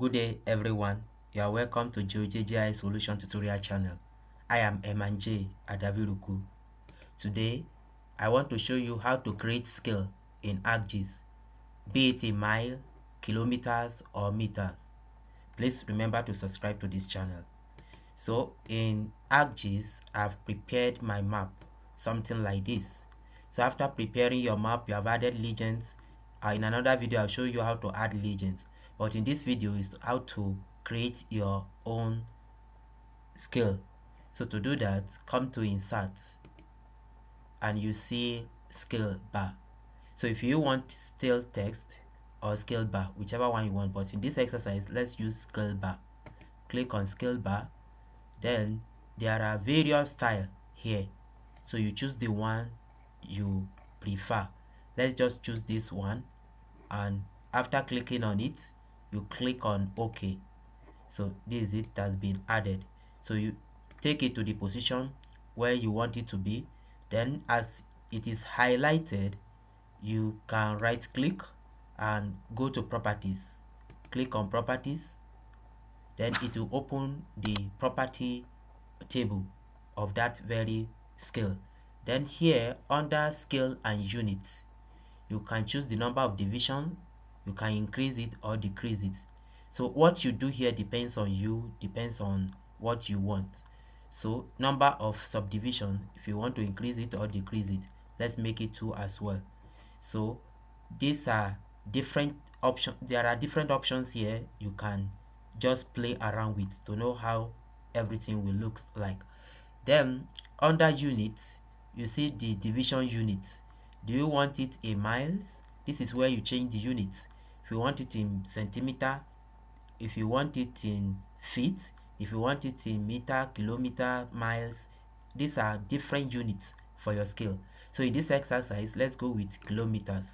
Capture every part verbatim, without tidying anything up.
Good day everyone, you are welcome to Geojay Solution Tutorial channel. I am Emanjay Adaviruku. Today, I want to show you how to create scale in ArcGIS, be it in mile, kilometers or meters. Please remember to subscribe to this channel. So in ArcGIS, I've prepared my map, something like this. So after preparing your map, you have added legends. Uh, in another video, I'll show you how to add legends. But in this video is how to create your own scale. So to do that, come to insert and you see scale bar. So if you want still text or scale bar, whichever one you want, but in this exercise, let's use scale bar. Click on scale bar. Then there are various styles here. So you choose the one you prefer. Let's just choose this one, and after clicking on it, you click on OK. So this is it has been added. So you take it to the position where you want it to be. Then as it is highlighted, you can right click and go to properties. Click on properties. Then it will open the property table of that very scale. Then here under scale and units, you can choose the number of division. You can increase it or decrease it. So what you do here depends on you, depends on what you want. So number of subdivision, if you want to increase it or decrease it, let's make it two as well. So these are different options. There are different options here. You can just play around with to know how everything will look like. Then under units, you see the division units. Do you want it in miles? This is where you change the units. If you want it in centimeter, if you want it in feet, if you want it in meter, kilometer, miles, these are different units for your scale. So in this exercise, let's go with kilometers.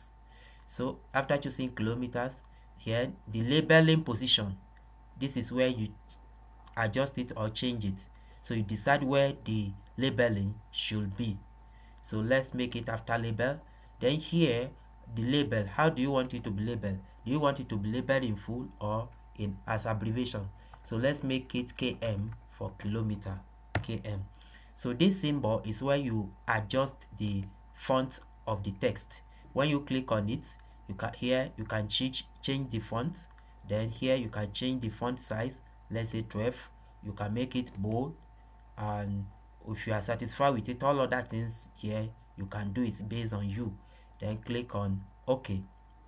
So after choosing kilometers, here the labeling position, this is where you adjust it or change it. So you decide where the labeling should be. So let's make it after label. Then here the label, how do you want it to be labeled? Do you want it to be labeled in full or in as abbreviation? So let's make it K M for kilometer, K M. So this symbol is where you adjust the font of the text. When you click on it, you can here you can change change the font. Then here you can change the font size, let's say twelve. You can make it bold, and if you are satisfied with it, all other things here you can do it based on you. Then click on OK.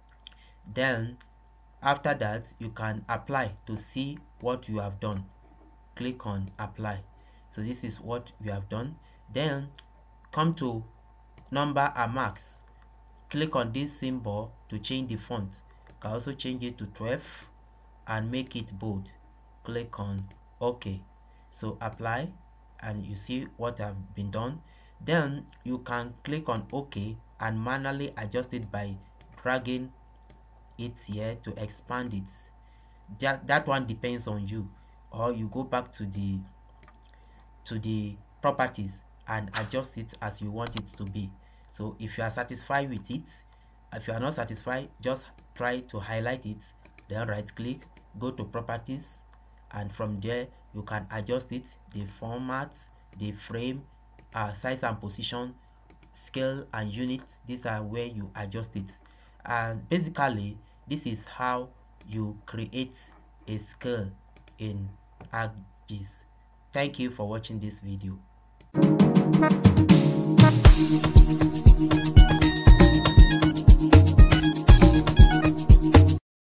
Then after that, you can apply to see what you have done. Click on apply. So this is what we have done. Then come to number and marks. Click on this symbol to change the font. You can also change it to twelve and make it bold. Click on OK. So apply, and you see what have been done. Then you can click on OK and manually adjust it by dragging it here to expand it. That, that one depends on you, or you go back to the to the properties and adjust it as you want it to be. So if you are satisfied with it, if you are not satisfied, just try to highlight it, then right click, go to properties, and from there you can adjust it, the format, the frame, uh, size and position, scale and unit. These are where you adjust it. And basically this is how you create a scale in ArcGIS. Thank you for watching this video.